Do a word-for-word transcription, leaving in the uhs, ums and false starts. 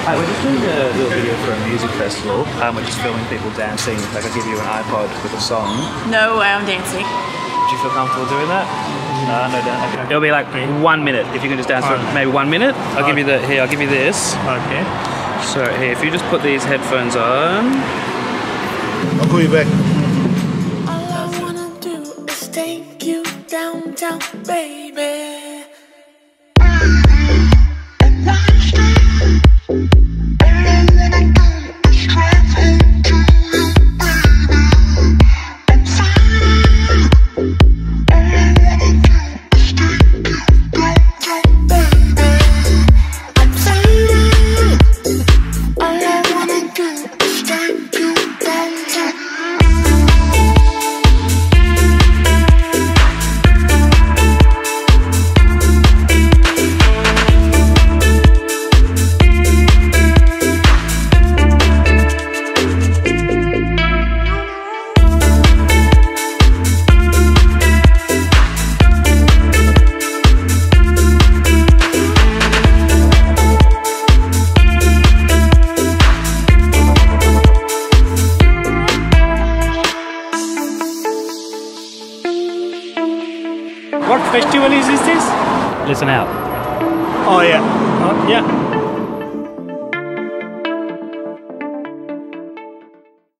Hi, we're just doing a little video for a music festival. Um, we're just filming people dancing. Like, I'll give you an iPod with a song. No way I'm dancing. Do you feel comfortable doing that? No, no, no. Okay. It'll be like one minute. If you can just dance for maybe one minute. I'll give you the, here, I'll give you this. Okay. So here, if you just put these headphones on. I'll call you back. All I wanna do is take you downtown, baby. What festival is this? Listen out. Oh yeah. Uh, yeah.